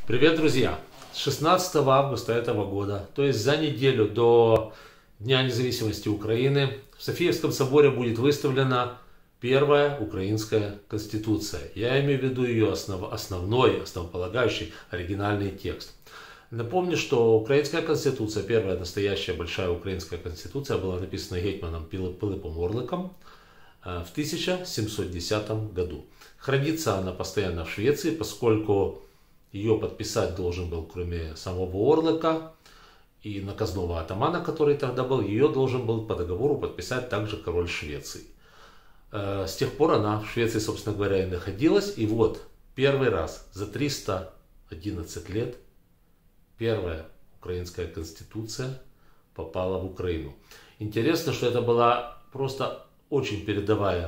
Привет, друзья! С 16 августа этого года, то есть за неделю до Дня независимости Украины, в Софиевском соборе будет выставлена первая украинская конституция. Я имею в виду ее основной, основополагающий, оригинальный текст. Напомню, что украинская конституция, первая настоящая большая украинская конституция, была написана гетьманом Пилипом Орликом в 1710 году. Хранится она постоянно в Швеции, поскольку ее подписать должен был, кроме самого Орлика и наказного атамана, который тогда был, ее должен был по договору подписать также король Швеции. С тех пор она в Швеции, собственно говоря, и находилась. И вот первый раз за 311 лет первая украинская конституция попала в Украину. Интересно, что это была просто очень передовой,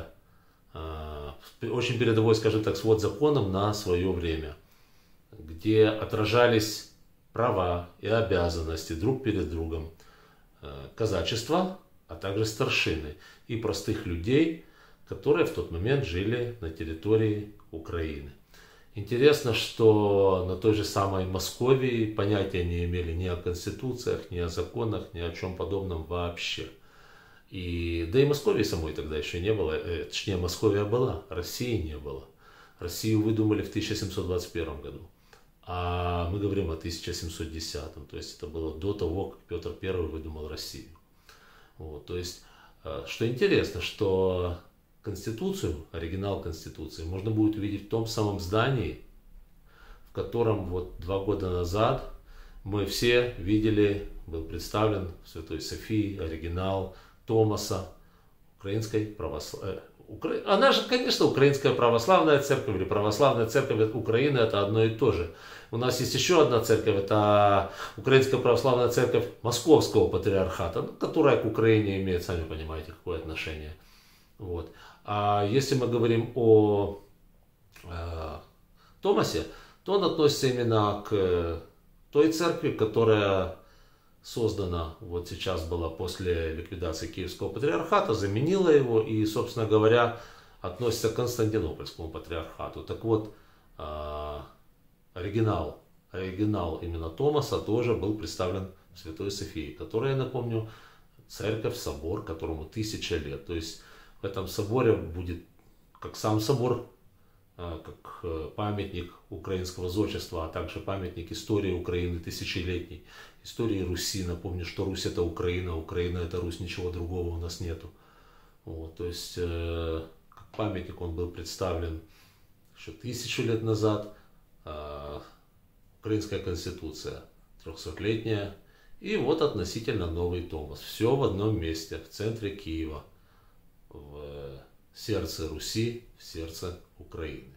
скажем так, свод законов на свое время, где отражались права и обязанности друг перед другом казачества, а также старшины и простых людей, которые в тот момент жили на территории Украины. Интересно, что на той же самой Московии понятия не имели ни о конституциях, ни о законах, ни о чем подобном вообще. Да и Московии самой тогда еще не было, точнее Московия была, России не было. Россию выдумали в 1721 году. А мы говорим о 1710, то есть это было до того, как Петр I выдумал Россию. Вот, то есть, что интересно, что Конституцию, оригинал Конституции, можно будет увидеть в том самом здании, в котором вот 2 года назад мы все видели, был представлен в Святой Софии оригинал Томаса Украинской православной. Она же, конечно, Украинская православная церковь или православная церковь Украины, это одно и то же. У нас есть еще одна церковь, это Украинская православная церковь Московского патриархата, которая к Украине имеет, сами понимаете, какое отношение. Вот. А если мы говорим о Томасе, то он относится именно к той церкви, которая создана вот сейчас была после ликвидации Киевского патриархата, заменила его и, собственно говоря, относится к Константинопольскому патриархату. Так вот, оригинал именно Томаса тоже был представлен в Святой Софии, которая, напомню, церковь, собор, которому 1000 лет. То есть в этом соборе будет как сам собор, как памятник украинского зодчества, а также памятник истории Украины тысячелетней, истории Руси. Напомню, что Русь это Украина, Украина это Русь, ничего другого у нас нету. Вот, то есть, как памятник он был представлен еще 1000 лет назад. Украинская конституция 300-летняя. И вот относительно новый Томас. Все в одном месте, в центре Киева, в сердце Руси, в сердце Украины.